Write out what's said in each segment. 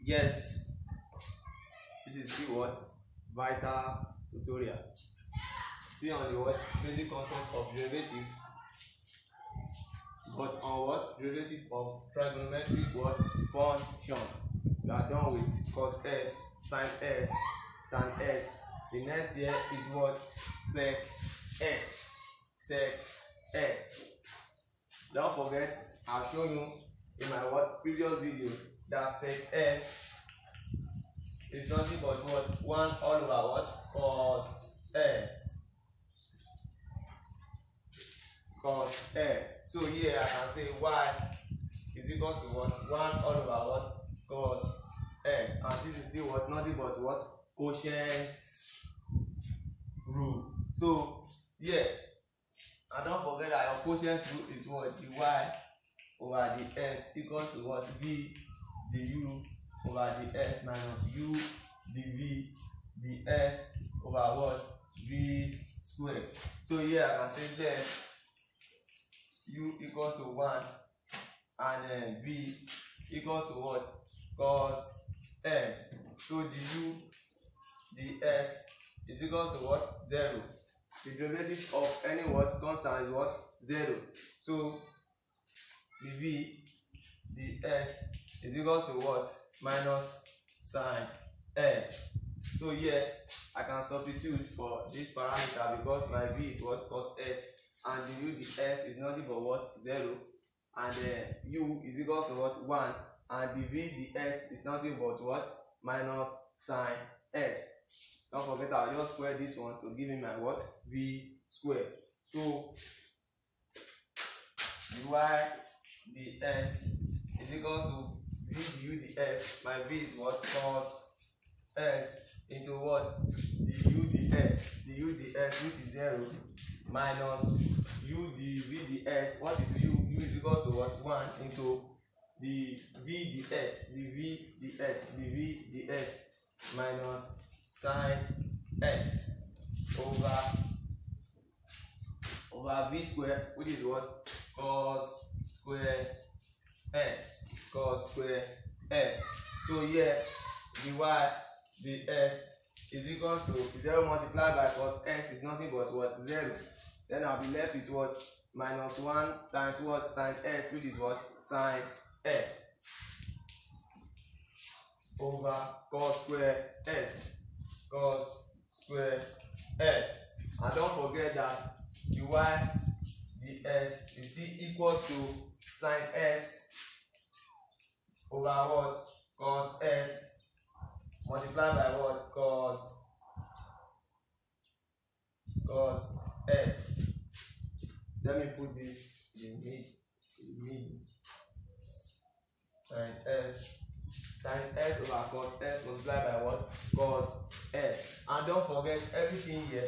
Yes, this is still what? Vital tutorial. Still on the what? Basic concept of derivative, but on what? Derivative of trigonometric what? Function. We are done with cos s, sin s, tan s. The next here is what? Sec s. Sec s. Don't forget, I've shown you in my what? Previous video that sec s is nothing but what? 1 all over what? Cos s. Cos s. So here I can say y is equals to what? 1 all over what? Cos s. And this is still what? Nothing but what? Quotient rule. So yeah, and don't forget that your quotient rule is what? The y over the s equals to what? V du over the s minus u dv ds over what? V squared. So here I can say that u equals to 1 and then v equals to what? Cos s. So du ds is equals to what? 0. The derivative of any what? Constant is what? 0. So the v ds is equals to what? Minus sin s. So here I can substitute for this parameter because my v is what? Cos s, and the u ds is nothing but what? 0, and u is equals to what? 1, and the v ds is nothing but what? Minus sin s. Don't forget, I'll just square this one to give me my what? V squared. So the y ds is equals to v du ds. My v is what? Cos s into what? The u ds. The u ds, which is 0, minus u dv ds. What is u? U is equals to what? 1 into the v ds. The v ds. The v ds minus sin s over v square, which is what? Cos square s. Cos square s. So here the y ds is equals to 0 multiplied by cos s is nothing but what? 0. Then I'll be left with what? Minus 1 times what? Sin s, which is what? Sin s over cos square s. Cos square s. And don't forget that the y ds is still equal to sin s over what? Cos s multiplied by what? Cos s. Let me put this in mid. Sin s over cos s multiplied by what? Cos s. And don't forget, everything here,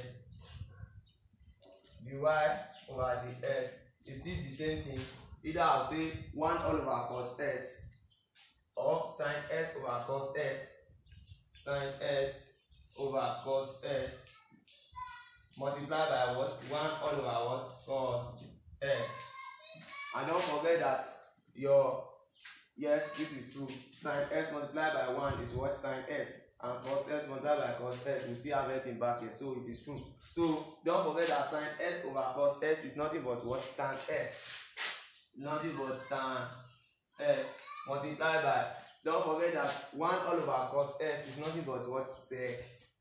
the y over the s is still the same thing. Either I'll say 1 all over cos s or sin s over cos s. Sin s over cos s multiplied by what? 1 all over what? Cos s. And don't forget that your, yes, this is true, sin s multiplied by 1 is what? Sin s, and cos s multiplied by cos s, we still have it in bracket, so it is true. So don't forget that sin s over cos s is nothing but what? Tan s. Nothing but tan s multiplied by, don't forget that 1 all over cos s is nothing but what? Sec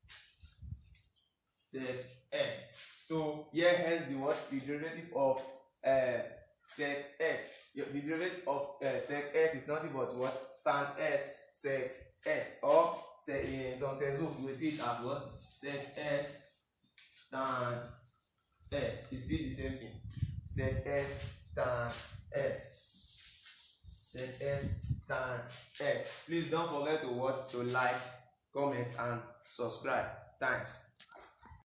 s. So here hence the what? The derivative of sec s. The derivative of sec s is nothing but what? Tan s sec s, or in some textbooks you will see it as what? Sec s tan s. It's still the same thing. Sec s tan s. Sec s tan s. Please don't forget to what? To like, comment and subscribe. Thanks.